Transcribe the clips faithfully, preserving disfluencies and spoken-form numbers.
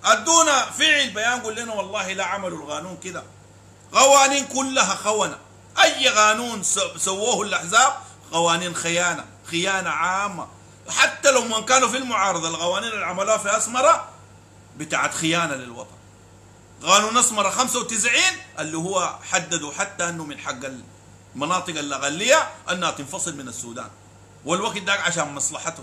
ادونا فعل بيان، قول لنا والله لا عملوا القانون كده. قوانين كلها خونة، اي قانون سووه الاحزاب قوانين خيانة، خيانة عامة. حتى لو من كانوا في المعارضة القوانين اللي عملوها في اسمرة بتاعت خيانة للوطن. قانون اسمرة خمسة وتسعين اللي هو حددوا حتى انه من حق المناطق الاقلية انها تنفصل من السودان، والوقت ده عشان مصلحته.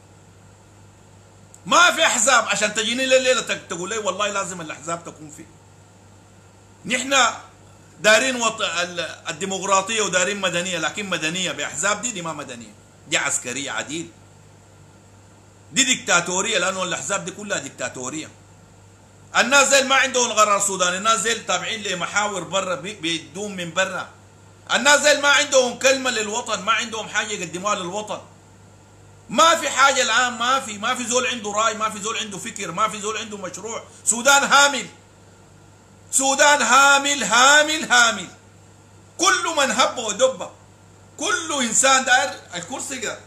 ما في احزاب عشان تجيني الليله تقول لي والله لازم الاحزاب تكون فيه. نحن دارين وط... الديمقراطيه ودارين مدنيه، لكن مدنيه باحزاب دي دي ما مدنيه، دي عسكريه عديل، دي ديكتاتوريه، لانه الاحزاب دي كلها ديكتاتوريه. الناس زي ما عندهم قرار سوداني، الناس زي تابعين لمحاور برا بيدوم من برا، الناس زي ما عندهم كلمه للوطن، ما عندهم حاجه يقدموها للوطن. ما في حاجة الآن، ما في ما في زول عنده رأي، ما في زول عنده فكر، ما في زول عنده مشروع. سودان هامل، سودان هامل هامل هامل. كل من هب ودب، كل إنسان داير الكرسي قاعد،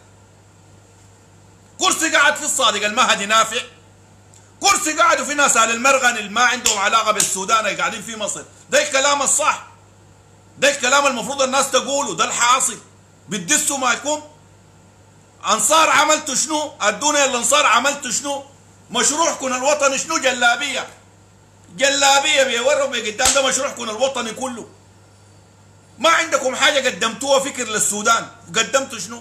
كرسي قاعد في الصادق المهدي نافع، كرسي قاعد وفي ناس على المرغن اللي ما عندهم علاقة بالسودان قاعدين في مصر. ده الكلام الصح، ده الكلام المفروض الناس تقوله، ده الحاصل. بتدسوا ما يكون انصار عملتوا شنو؟ ادونا الانصار عملتوا شنو؟ مشروعكم الوطني شنو؟ جلابيه، جلابيه بيوروا بقدام، ده مشروعكم الوطني كله. ما عندكم حاجه قدمتوها فكر للسودان، قدمتوا شنو؟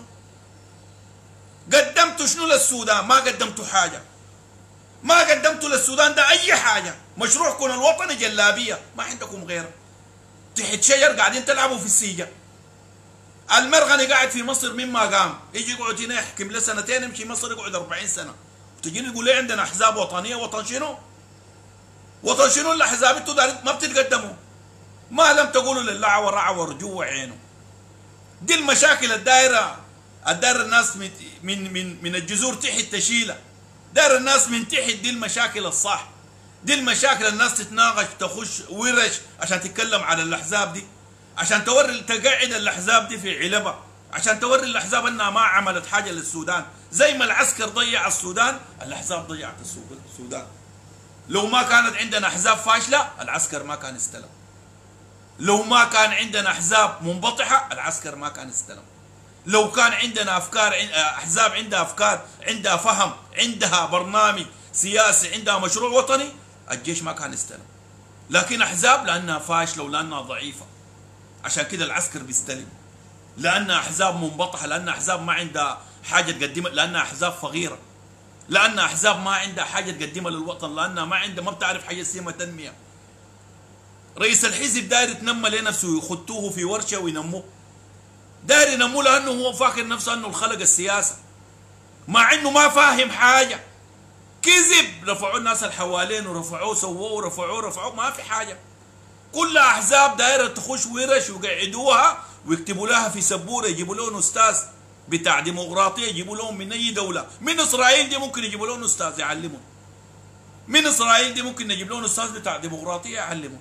قدمتوا شنو للسودان؟ ما قدمتوا حاجه، ما قدمتوا للسودان ده اي حاجه. مشروعكم الوطني جلابيه، ما عندكم غيره. تحت شجر قاعدين تلعبوا في السيجه. المرغني قاعد في مصر مما قام، يجي يقعد هنا يحكم له سنتين، يمشي مصر يقعد أربعين سنه، وتجيني تقول لي عندنا احزاب وطنيه. وطن شنو؟ وطن شنو الاحزاب؟ انتوا ما بتتقدموا، ما لم تقولوا لله ورع ورجوع عينه. دي المشاكل الدائره، الدائره الناس من من من, من الجذور تحت تشيلها، دائره الناس من تحت. دي المشاكل الصح، دي المشاكل الناس تتناقش تخش ورش عشان تتكلم على الاحزاب دي، عشان توري تقعد الاحزاب دي في علبه، عشان توري الاحزاب انها ما عملت حاجه للسودان. زي ما العسكر ضيع السودان، الاحزاب ضيعت السودان. لو ما كانت عندنا احزاب فاشله العسكر ما كان استلم. لو ما كان عندنا احزاب منبطحه العسكر ما كان استلم. لو كان عندنا افكار، احزاب عندها افكار، عندها فهم، عندها برنامج سياسي، عندها مشروع وطني، الجيش ما كان استلم. لكن احزاب لانها فاشله ولانها ضعيفه، عشان كده العسكر بيستلم. لانها احزاب منبطحه، لانها احزاب ما عندها حاجه تقدمها، لانها احزاب فقيره، لانها احزاب ما عندها حاجه تقدمها للوطن، لانها ما عندها، ما بتعرف حاجه اسمها تنميه. رئيس الحزب داير يتنمى لنفسه، يخطوه في ورشه وينموه، داير ينموه لانه هو فاكر نفسه انه خلق السياسه، مع انه ما فاهم حاجه. كذب، رفعوا الناس اللي حوالين ورفعوه، سووه رفعوه رفعوه، ما في حاجه. كل احزاب دايره تخش ورش ويقعدوها ويكتبوا لها في سبوره، يجيبوا لهم استاذ بتاع ديمقراطيه، يجيبوا لهم من اي دوله. من اسرائيل دي ممكن يجيبوا لهم استاذ يعلمهم، من اسرائيل دي ممكن نجيب لهم استاذ بتاع ديمقراطيه يعلمهم،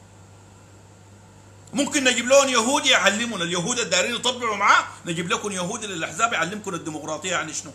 ممكن نجيب لهم يهودي يعلمون. اليهود الدارين يطبعوا معاه، نجيب لكم يهودي للاحزاب يعلمكم الديمقراطيه يعني شنو.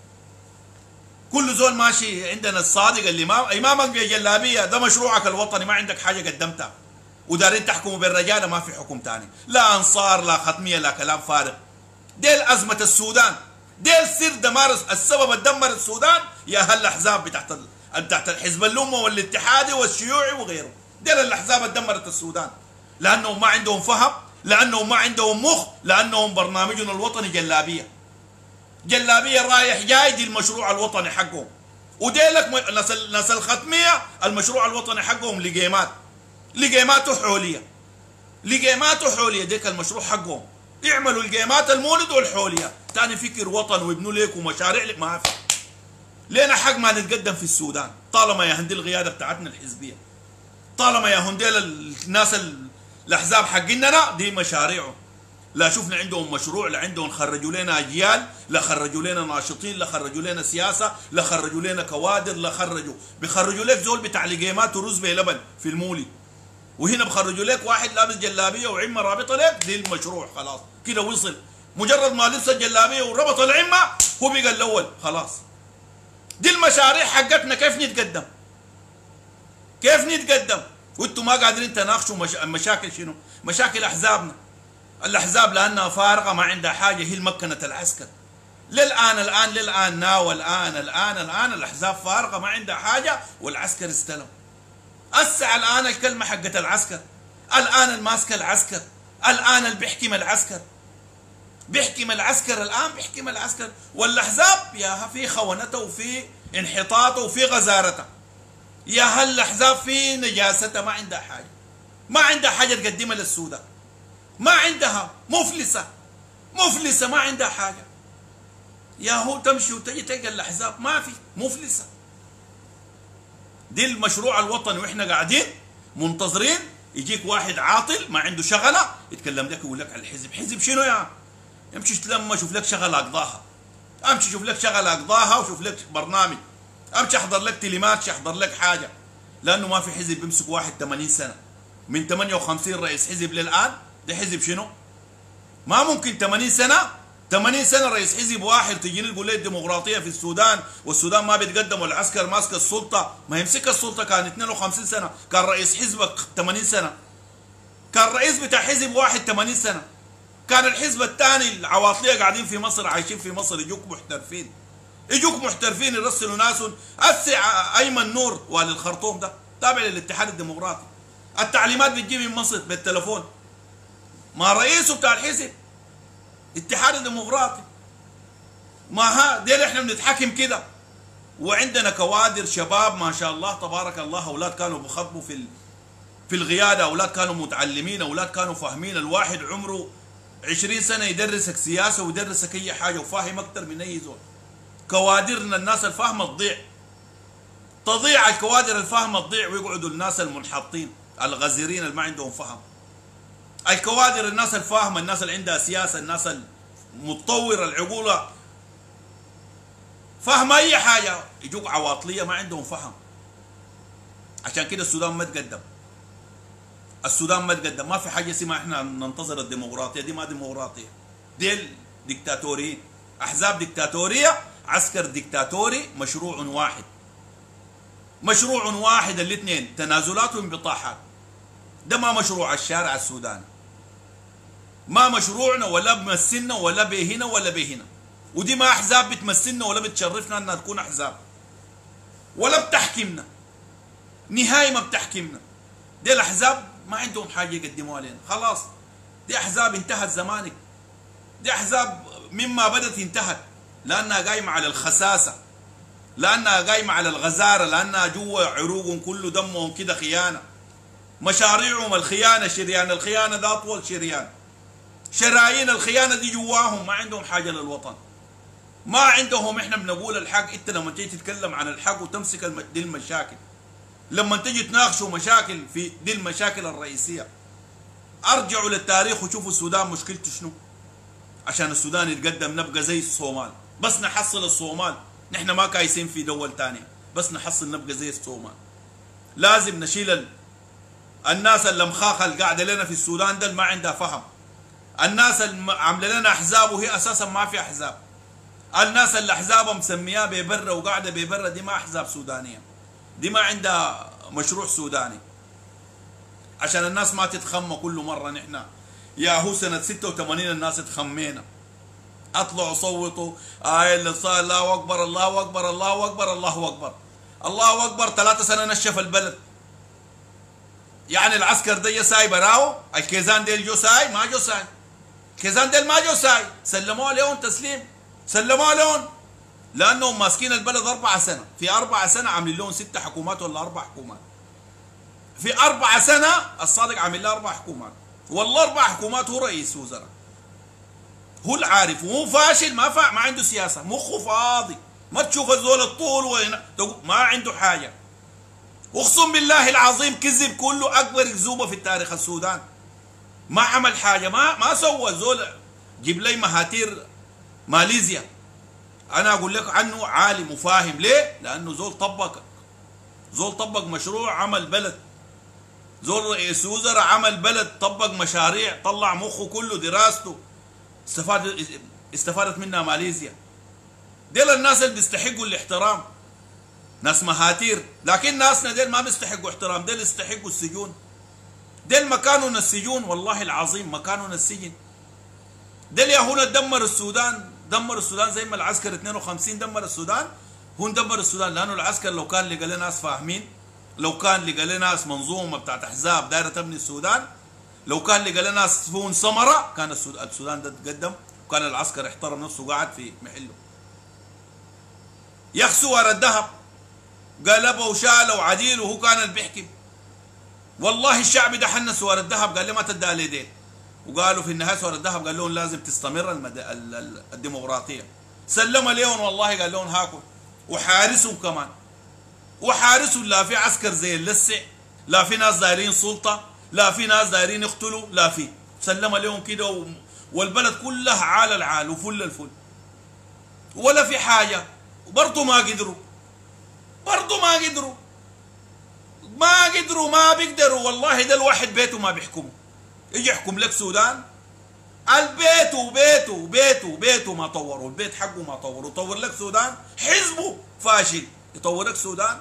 كل زول ماشي. عندنا الصادق اللي ما امامك بجلابيه، ده مشروعك الوطني، ما عندك حاجه قدمتها، ودارين تحكموا بالرجاله، ما في حكم تاني، لا انصار لا ختميه لا كلام فارغ. ديل ازمه السودان، ديل سر دمار السبب الدمر السودان يا هل الاحزاب بتاعت بتاعت الحزب الامه والاتحادي والشيوعي وغيره. ديل الاحزاب اللي دمرت السودان، لانهم ما عندهم فهم، لانهم ما عندهم مخ، لانهم برنامجهم الوطني جلابيه، جلابيه رايح جاي. دي المشروع الوطني حقهم. وديلك ناس ناس الختميه المشروع الوطني حقهم لقيمات، لقيماته حوليه، لقيماته حوليه. ديك المشروع حقهم، يعملوا القيمات المولد والحوليه. تاني فكر وطن ويبنوا لك ومشاريع لك، ما في. لينا حق ما نتقدم في السودان طالما يا هندي القياده بتاعتنا الحزبيه، طالما يا هندي الناس الاحزاب حقنا دي مشاريعهم. لا شفنا عندهم مشروع، لا عندهم خرجوا لنا اجيال، لا خرجوا لنا ناشطين، لا خرجوا لنا سياسه، لا خرجوا لنا كوادر، لا خرجوا بيخرجوا لك زول بتاع لقيمات ورز بلبن في المولي، وهنا بخرجوا لك واحد لابس جلابيه وعمه رابطه لك. دي المشروع خلاص كده وصل. مجرد ما لبس الجلابيه وربط العمه هو بقى الاول خلاص. دي المشاريع حقتنا كيف نتقدم؟ كيف نتقدم وانتم ما قادرين تناقشوا مش... مشاكل شنو؟ مشاكل احزابنا. الاحزاب لانها فارغه ما عندها حاجه هي مكنه العسكر. للان الان للان ناوى الان الان الان الاحزاب فارغه ما عندها حاجه والعسكر استلم. اسع الان الكلمه حقت العسكر، الان الماسكه العسكر، الان اللي بيحكم العسكر. بيحكم العسكر الان بيحكم العسكر، والاحزاب يا في خونته وفي انحطاطه وفي غزارته. يا هل الاحزاب في نجاستها ما عندها حاجه. ما عندها حاجه تقدمها للسودان. ما عندها، مفلسه. مفلسه ما عندها حاجه. يا هو تمشي وتجي تلقى الاحزاب ما في، مفلسه. دي المشروع الوطني واحنا قاعدين منتظرين يجيك واحد عاطل ما عنده شغله يتكلم لك ويقول لك على الحزب. حزب شنو يا؟ امشي تلم شوف لك شغله اقضاها. امشي شوف لك شغله اقضاها وشوف لك برنامج. امشي احضر لك تليمات، احضر لك حاجه. لانه ما في حزب بيمسك واحد ثمانين سنه. من ثمانية وخمسين رئيس حزب للان، ده حزب شنو؟ ما ممكن ثمانين سنه، ثمانين سنه رئيس حزب واحد تجيني تقول لي الديمقراطيه في السودان والسودان ما بيتقدم والعسكر ماسك السلطه. ما يمسك السلطه كان اثنين وخمسين سنه، كان رئيس حزبك ثمانين سنه. كان رئيس بتاع حزب واحد ثمانين سنه. كان الحزب الثاني العواطليه قاعدين في مصر عايشين في مصر يجوك محترفين. يجوك محترفين يرسلوا ناس. اسع ايمن نور والي الخرطوم ده تابع للاتحاد الديمقراطي. التعليمات بتجي من مصر بالتلفون. ما رئيسه بتاع الحزب الاتحاد الديمقراطي. ما ها ديل احنا بنتحكم كده. وعندنا كوادر شباب ما شاء الله تبارك الله، اولاد كانوا بخطبوا في في القياده، اولاد كانوا متعلمين، اولاد كانوا فاهمين. الواحد عمره عشرين سنه يدرسك سياسه ويدرسك اي حاجه وفاهم اكثر من اي زول. كوادرنا الناس الفاهمه تضيع. تضيع الكوادر الفاهمه تضيع ويقعدوا الناس المنحطين الغزيرين اللي ما عندهم فهم. الكوادر الناس الفاهمه، الناس اللي عندها سياسه، الناس المتطوره العقوله فاهمه اي حاجه، يجوك عواطليه ما عندهم فهم. عشان كده السودان ما تقدم. السودان ما تقدم. ما في حاجه اسمها احنا ننتظر الديمقراطيه. دي ما ديمقراطيه، دي ديكتاتوريه، احزاب ديكتاتوريه، عسكر ديكتاتوري، مشروع واحد. مشروع واحد الاثنين، تنازلات وانبطاحات. ده ما مشروع الشارع السوداني. ما مشروعنا ولا بمثلنا ولا بهنا ولا بهنا. ودي ما احزاب بتمثلنا ولا بتشرفنا انها تكون احزاب. ولا بتحكمنا. نهاية ما بتحكمنا. دي الاحزاب ما عندهم حاجة يقدموها لنا، خلاص. دي احزاب انتهت زمانك. دي احزاب مما بدت انتهت، لانها قايمة على الخساسة، لانها قايمة على الغزارة، لانها جوا عروقهم كله دمهم كده خيانة. مشاريعهم الخيانة، شريان الخيانة ده أطول شريان. شرايين الخيانة دي جواهم، ما عندهم حاجة للوطن. ما عندهم. احنا بنقول الحق. انت لما تيجي تتكلم عن الحق وتمسك الم... دي المشاكل، لما تيجي تناقشوا مشاكل في دي المشاكل الرئيسية، ارجعوا للتاريخ وشوفوا السودان مشكلته شنو. عشان السودان يتقدم نبقى زي الصومال، بس نحصل الصومال. نحن ما كايسين في دول تانية، بس نحصل نبقى زي الصومال. لازم نشيل ال... الناس اللي مخاخة اللي قاعدة لنا في السودان ده ما عندها فهم. الناس اللي عامله لنا احزاب وهي اساسا ما في احزاب. الناس اللي احزابها مسمياه ببره وقاعده ببره، دي ما احزاب سودانيه. دي ما عندها مشروع سوداني. عشان الناس ما تتخمى كل مره. نحن يا هو سنه ستة وثمانين الناس اتخمينا. اطلعوا صوتوا آه اللي صار الله اكبر الله اكبر الله اكبر الله اكبر الله اكبر. ثلاثة سنه نشف البلد. يعني العسكر دي ساي براو، الكيزان ديل جو ساي ما جو ساي. الكيزان ديل ما جو ساي، سلموها لهم تسليم. سلموها لهم لانهم ماسكين البلد اربع سنه، في اربع سنه عاملين لهم ست حكومات ولا اربع حكومات. في اربع سنه الصادق عامل له اربع حكومات، والله اربع حكومات. هو رئيس وزراء، هو العارف، وهو فاشل، ما فا ما عنده سياسه، مخه فاضي. ما تشوف الزول الطول وهنا ما عنده حاجه. اقسم بالله العظيم كذب كله. اكبر كذوبه في التاريخ السودان. ما عمل حاجه، ما ما سوى زول. جيب لي مهاتير ماليزيا، انا اقول لك عنه عالم وفاهم. ليه؟ لانه زول طبق زول طبق مشروع، عمل بلد. زول رئيس وزراء عمل بلد، طبق مشاريع، طلع مخه كله دراسته، استفاد استفادت منها ماليزيا. ديل الناس اللي بيستحقوا الاحترام. ناس مهاتير، لكن ناسنا ديل ما بيستحقوا احترام، ديل يستحقوا السجون. ديل مكاننا السجون، والله العظيم مكاننا السجن. ديل يا هنا دمر السودان، دمر السودان زي ما العسكر اثنين وخمسين دمر السودان، هون دمر السودان. لانه العسكر لو كان لقى لنا ناس فاهمين، لو كان لقى لنا ناس منظومه بتاعت احزاب دايره تبني السودان، لو كان لقى لنا ناس هون ثمره، كان السودان ده تقدم، وكان العسكر احترم نفسه قاعد في محله. يخسوا ورا الذهب قلبوا وشالوا عديل وهو كان اللي بيحكم. والله الشعب ده حنس ورا الذهب، قال لي ما تدى لي، وقالوا في النهايه ورا الذهب قال لهم لازم تستمر المد... ال... ال... الديمقراطيه. سلم لهم والله، قال لهم هاكل وحارسهم كمان، وحارسهم لا في عسكر زي اللسع، لا في ناس دايرين سلطه، لا في ناس دايرين يقتلوا، لا في، سلم لهم كده و... والبلد كلها عال العال وفل الفل، ولا في حاجه. وبرضه ما قدروا، برضه ما قدروا ما قدروا ما بيقدروا. والله ده الواحد بيته ما بيحكمه، يجي يحكم لك سودان، البيت وبيته وبيته وبيته ما طوروا، البيت حقه ما طوروا، يطور لك سودان، حزبه فاشل يطور لك سودان.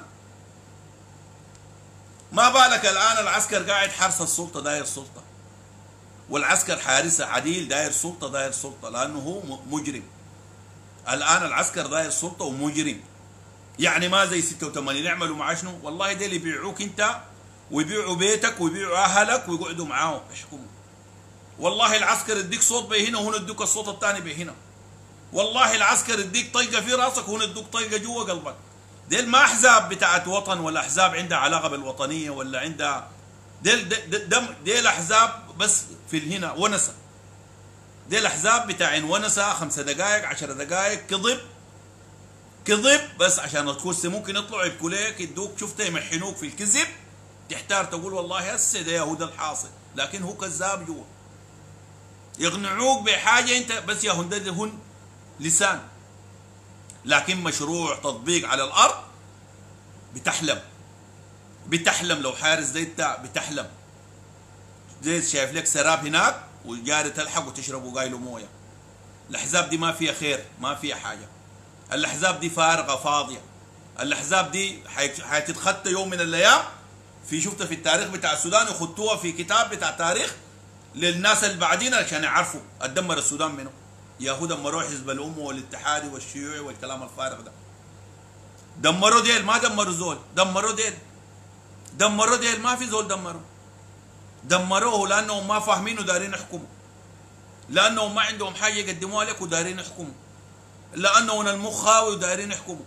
ما بالك الان العسكر قاعد حارس السلطه داير سلطه، والعسكر حارسه عديل داير سلطه داير سلطه، لانه هو مجرم. الان العسكر داير سلطه ومجرم، يعني ما زي ستة وثمانين يعملوا معاه شنو؟ والله ديل يبيعوك انت ويبيعوا بيتك ويبيعوا اهلك ويقعدوا معاهم يحكموا. والله العسكر يديك صوت بي هنا وهنا يدوك الصوت الثاني بي هنا. والله العسكر يديك طلقه في راسك وهنا يدوك طلقه جوا قلبك. ديل ما احزاب بتاعت وطن ولا احزاب عندها علاقه بالوطنيه ولا عندها، ديل ديل, ديل احزاب بس في الهنا ونسه. ديل احزاب بتاعين ونسه، خمسة دقائق عشر دقائق كذب كذب بس عشان الكرسي ممكن يطلعوا يبكوا لك، يدوك شفته يمحنوك في الكذب، تحتار تقول والله هسه ده هو ده الحاصل، لكن هو كذاب جوا. يقنعوك بحاجه انت بس يا هن هن لسان، لكن مشروع تطبيق على الارض بتحلم بتحلم لو حارس زي انت بتحلم. زي شايف لك سراب هناك وجاري تلحق وتشرب وقايله مويه. الاحزاب دي ما فيها خير، ما فيها حاجه. الاحزاب دي فارغه فاضيه. الاحزاب دي حتتخطى يوم من الايام، في شفتها في التاريخ بتاع السودان، يخطوها في كتاب بتاع تاريخ للناس اللي بعدين عشان يعرفوا اتدمر السودان منه. ياهو دمروا حزب الامه والاتحادي والشيوعي والكلام الفارغ ده. دمروا ديل، ما دمروا زول، دمروا ديل دمروا ديل ما في زول دمروا. دمروه لانهم ما فاهمين ودارين يحكموا، لانهم ما عندهم حاجه يقدموها لك ودارين يحكموا، لانهم المخاوي ودارين يحكموا.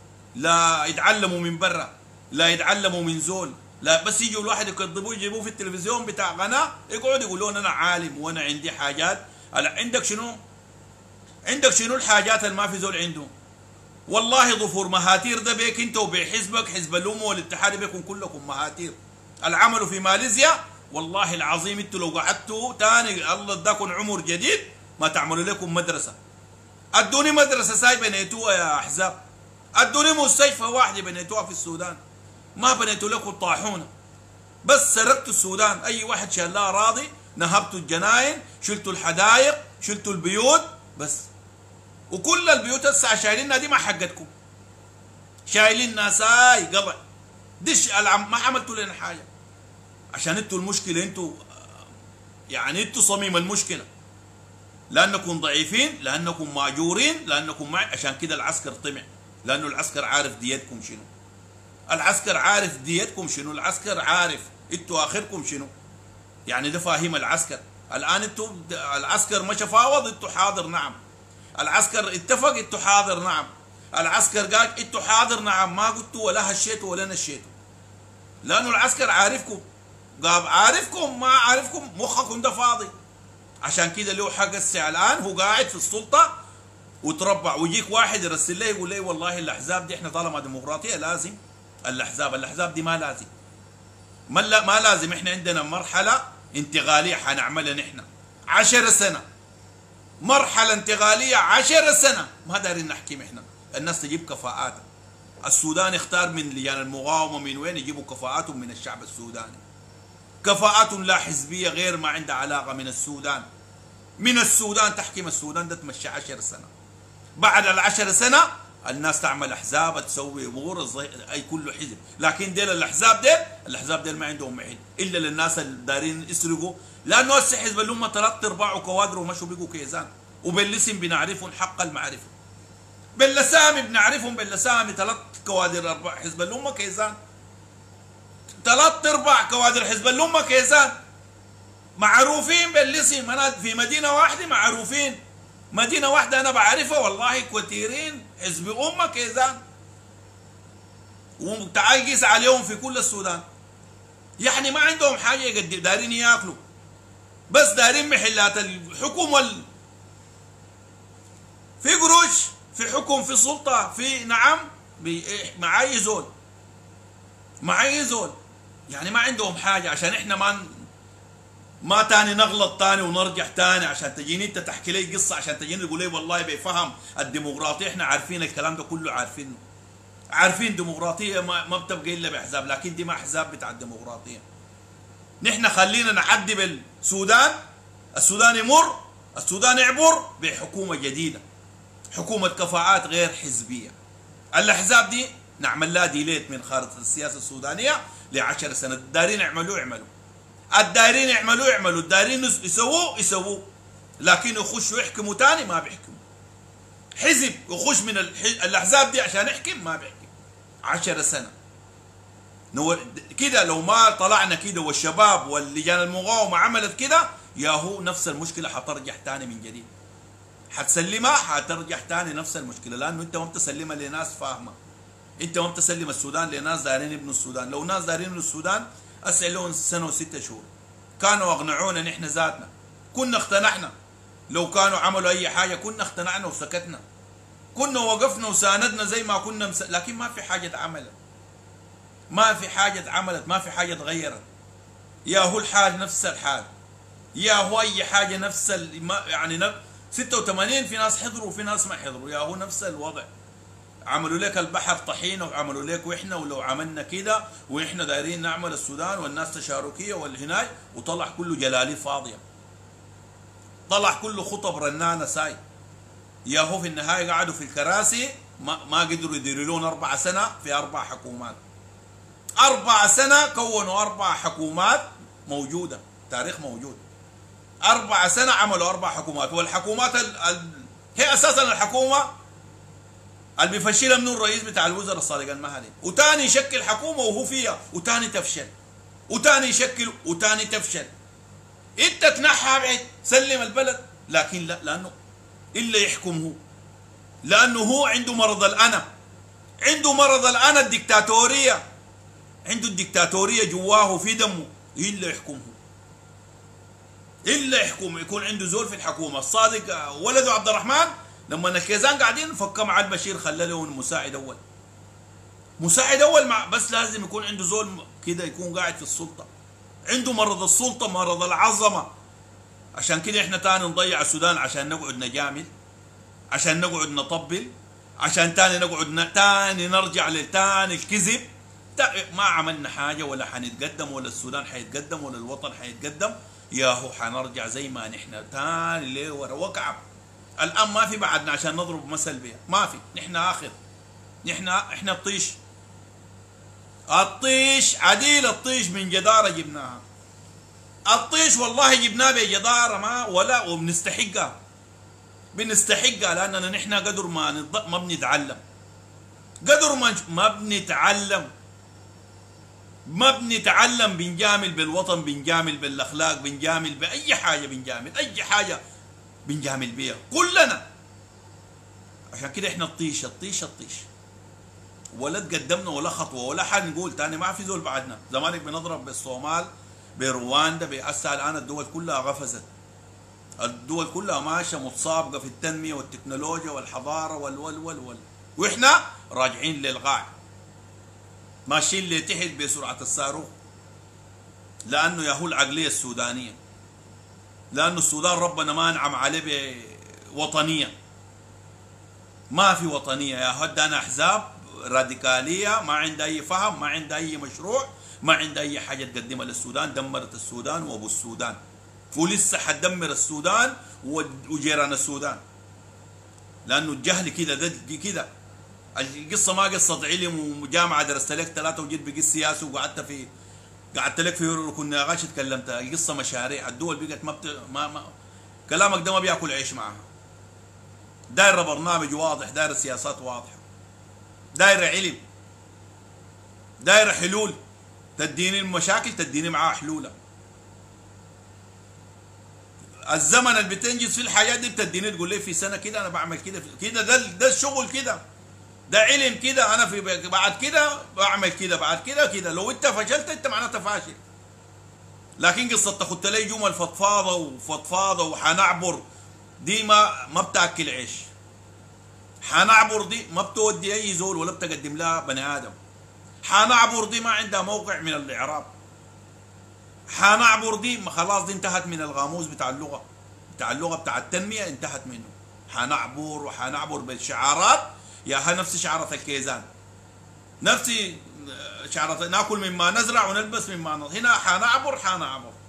لا يتعلموا من برا، لا يتعلموا من زول، لا بس يجوا الواحد يكذبوه يجيبوه في التلفزيون بتاع قناه يقعد يقولون انا عالم وانا عندي حاجات. عندك شنو؟ عندك شنو الحاجات اللي ما في زول عنده؟ والله ظفور مهاتير ده بيك انت وبحزبك، حزب الامه والاتحاد بيكم كلكم مهاتير. العمل في ماليزيا والله العظيم انتوا لو قعدتوا تاني الله اداكم عمر جديد ما تعملوا لكم مدرسه. ادوني مدرسه ساي بنيتوها يا احزاب، ادوني مستشفى واحده بنيتوها في السودان، ما بنيتوا لكم طاحونه، بس سرقتوا السودان. اي واحد شالها راضي، نهبتوا الجناين، شلتوا الحدائق، شلتوا البيوت بس. وكل البيوت هسه شايلينها دي ما حقتكم، شايلينها ساي قضع دش العم، ما عملتوا لنا حاجه. عشان انتوا المشكله، انتوا يعني انتوا صميم المشكله، لانكم ضعيفين، لانكم ماجورين، لانكم مع... عشان كده العسكر طمع، لانه العسكر عارف ديتكم شنو. العسكر عارف ديتكم شنو، العسكر عارف انتوا اخركم شنو. يعني ده فاهم العسكر. الان انتوا العسكر مشى فاوض، انتوا حاضر نعم. العسكر اتفق، انتوا حاضر نعم. العسكر قال انتوا حاضر نعم، ما قلتوا ولا هشيتوا ولا نشيتوا، لانه العسكر عارفكم، قال عارفكم ما عارفكم، مخكم ده فاضي. عشان كده له حق الساعه الان هو قاعد في السلطه وتربع، ويجيك واحد يرسل لي يقول لي والله الاحزاب دي احنا طالما ديمقراطيه لازم الاحزاب الاحزاب دي ما لازم، ما لا ما لازم. احنا عندنا مرحله انتقاليه حنعملها نحن عشر سنه، مرحله انتقاليه عشر سنه، ما دارين نحكم احنا. الناس تجيب كفاءات. السودان اختار من لجان المقاومه من وين يجيبوا كفاءاتهم؟ من الشعب السوداني. كفاءات لا حزبيه غير ما عندها علاقه من السودان. من السودان تحكم السودان ده تمشي عشر سنه. بعد العشر سنه الناس تعمل احزاب تسوي امور اي كله حزب، لكن ديل الاحزاب ديل الاحزاب ديل ما عندهم محل الا للناس اللي دارين يسرقوا، لانه هسه حزب الامه ثلاث ارباعه كوادر ومشوا بقوا كيزان، وبالاسم بنعرفهم حق المعرفه. باللسامي بنعرفهم باللسامي ثلاث كوادر ارباع حزب الامه كيزان. ثلاث ارباع كوادر حزب الامه كيزان. معروفين بالاسم، انا في مدينه واحده معروفين. مدينة واحدة أنا بعرفها والله كثيرين حزب أمة كيزان، وتعال قيس عليهم في كل السودان. يعني ما عندهم حاجة يقدر دارين ياكلوا، بس دارين محلات الحكومة ال... في قروش، في حكم، في سلطة، في نعم معاي زول معاي زول يعني ما عندهم حاجة عشان إحنا ما ما تاني نغلط تاني ونرجع تاني عشان تجيني انت تحكي لي قصه، عشان تجيني تقول لي والله بيفهم الديمقراطيه. احنا عارفين الكلام ده كله، عارفينه، عارفين ديمقراطيه ما, ما بتبقى الا باحزاب، لكن دي ما احزاب بتاع الديمقراطيه. نحن خلينا نعدي بالسودان، السودان يمر، السودان يعبر بحكومه جديده، حكومه كفاءات غير حزبيه. الاحزاب دي نعمل لها ديليت من خارطه السياسه السودانيه لعشر سنوات، دارين يعملوا يعملوا الدايرين يعملوا يعملوا، الدايرين يسووا يسووا، لكن يخشوا يحكموا تاني ما بيحكموا. حزب يخش من الاحزاب دي عشان يحكم ما بيحكم. عشر سنة كده لو ما طلعنا كده والشباب واللجان المقاومة عملت كده، ياهو نفس المشكلة حترجع تاني من جديد. حتسلمها حترجع تاني نفس المشكلة، لأنه أنت ما بتسلمها لناس فاهمة. أنت ما بتسلم السودان لناس دارين يبنوا السودان. لو ناس دارين يبنوا السودان أسأل لهم سنة وستة شهور، كانوا أقنعونا نحن ذاتنا، كنا اقتنعنا. لو كانوا عملوا أي حاجة كنا اقتنعنا وسكتنا، كنا وقفنا وساندنا زي ما كنا مس... لكن ما في حاجة عملت، ما في حاجة عملت، ما في حاجة تغيرت. يا هو الحال نفس الحال، يا هو أي حاجة نفس ال... يعني نف... ستة وثمانين في ناس حضروا وفي ناس ما حضروا، يا هو نفس الوضع. عملوا لك البحر طحينه وعملوا لك واحنا، ولو عملنا كده واحنا دايرين نعمل السودان والناس تشاركيه والهناي، وطلع كله جلالي فاضيه، طلع كله خطب رنانه ساي. يا هو في النهايه قعدوا في الكراسي ما, ما قدروا يديروا لهم اربع سنه في اربع حكومات. اربع سنه كونوا اربع حكومات موجوده، تاريخ موجود. اربع سنه عملوا اربع حكومات، والحكومات ال... ال... هي اساسا الحكومه اللي بيفشلها منه الرئيس بتاع الوزراء الصادق المهدي، وتاني يشكل حكومه وهو فيها، وتاني تفشل، وتاني يشكل وتاني تفشل. انت تنحى بعد سلم البلد، لكن لا، لانه الا يحكم هو، لانه هو عنده مرض الانا، عنده مرض الانا الدكتاتوريه، عنده الدكتاتوريه جواه في دمه، الا يحكم هو، الا يحكم. يكون عنده زول في الحكومه. الصادق ولده عبد الرحمن لما الكيزان قاعدين فكوا مع البشير خلى له مساعد اول، مساعد اول مع، بس لازم يكون عنده زول كده يكون قاعد في السلطه، عنده مرض السلطه، مرض العظمه. عشان كده احنا تاني نضيع السودان، عشان نقعد نجامل، عشان نقعد نطبل، عشان تاني نقعد ن... تاني نرجع لتاني الكذب. ما عملنا حاجه ولا حنتقدم، ولا السودان حيتقدم، ولا الوطن حيتقدم. ياهو حنرجع زي ما نحن تاني ليه ورا وكعب. الان ما في بعدنا عشان نضرب مثل بها، ما في. نحن اخر، نحن احنا الطيش، الطيش عديل، الطيش من جداره جبناها، الطيش والله جبناه بجداره ما ولا، وبنستحقها، بنستحقها لاننا نحن قدر ما نض... ما بنتعلم، قدر ما ما بنتعلم، ما بنتعلم، بنجامل بالوطن، بنجامل بالاخلاق، بنجامل باي حاجه، بنجامل اي حاجه بنجامل بيها كلنا. عشان كده احنا الطيش الطيش الطيش، ولا تقدمنا ولا خطوه ولا حاجه نقول تاني. ما في زول بعدنا. زمانك بنضرب بالصومال، برواندا، بأسا. الان الدول كلها غفزت، الدول كلها ماشيه متسابقه في التنميه والتكنولوجيا والحضاره وال وال وال وال واحنا راجعين للغاع، ماشيين لتحت بسرعه الصاروخ. لانه يا هو العقليه السودانيه، لانه السودان ربنا ما انعم عليه بوطنيه، ما في وطنيه يا هد. انا احزاب راديكاليه ما عندها اي فهم، ما عندها اي مشروع، ما عندها اي حاجه تقدمها للسودان. دمرت السودان وابو السودان، ولسه حتدمر السودان وجيران السودان، لانه الجهل كده ده كده القصه ما قصه علم وجامعه درست لك ثلاثه وجيت بقيت سياسي وقعدت في قعدت لك في ركن نقاش تكلمت. القصه مشاريع. الدول بقت ما, بت... ما ما كلامك ده ما بياكل عيش معها. دايره برنامج واضح، دايره سياسات واضحه، دايره علم، دايره حلول. تديني المشاكل تديني معاها حلولها. الزمن اللي بتنجز في الحياه دي بتديني تقول لي في سنه كده انا بعمل كده كده. ده ده الشغل كده، ده علم كده. انا في بعد كده بعمل كده، بعد كده كده. لو انت فشلت انت معناتها فاشل. لكن قصه تاخد لي جمل فضفاضه وفضفاضه وحنعبر دي ما ما بتاكل عيش. حنعبر دي ما بتودي اي زول ولا بتقدم لها بني ادم. حنعبر دي ما عندها موقع من الاعراب. حنعبر دي خلاص دي انتهت من القاموس بتاع اللغه، بتاع اللغه بتاع التنميه انتهت منه. حنعبر وحنعبر بالشعارات يا نفس شعارة الكيزان، نفس شعارة ناكل مما نزرع ونلبس مما نض. هنا حنعبر حنعبر